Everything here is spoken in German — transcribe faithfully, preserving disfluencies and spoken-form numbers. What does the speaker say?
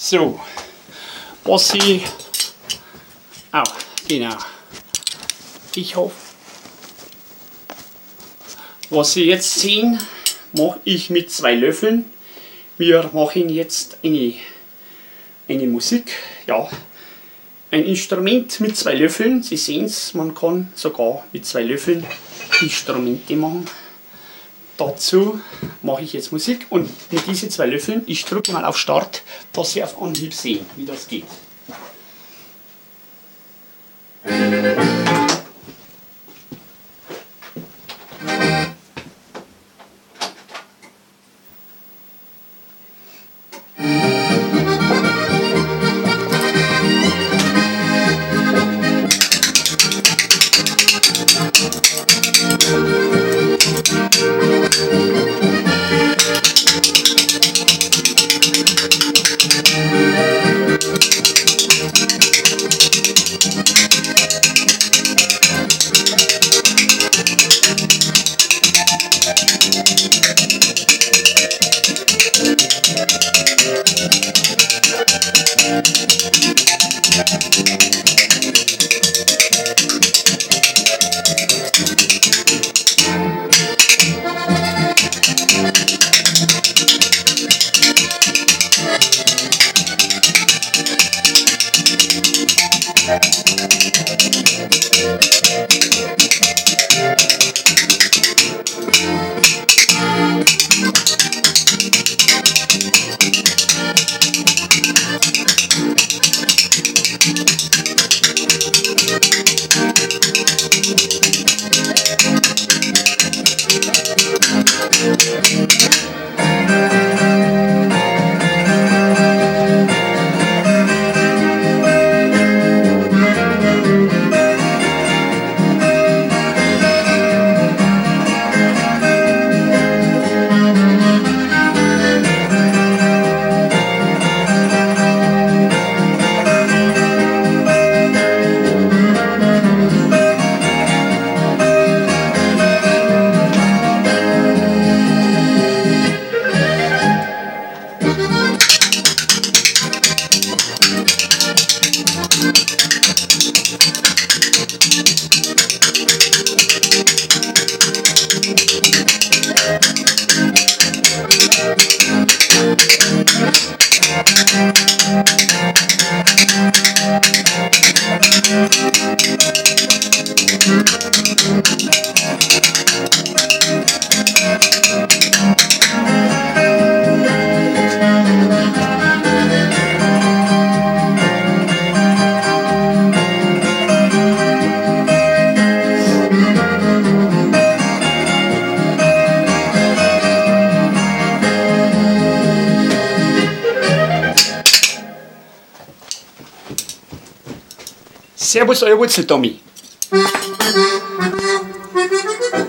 So, was ich, oh, genau, ich hoffe, was Sie jetzt sehen, mache ich mit zwei Löffeln. Wir machen jetzt eine, eine Musik, ja, ein Instrument mit zwei Löffeln. Sie sehen es, man kann sogar mit zwei Löffeln Instrumente machen. Dazu mache ich jetzt Musik und mit diesen zwei Löffeln, ich drücke mal auf Start, dass Sie auf Anhieb sehen, wie das geht. Servus, euer Wurzel, Tommy.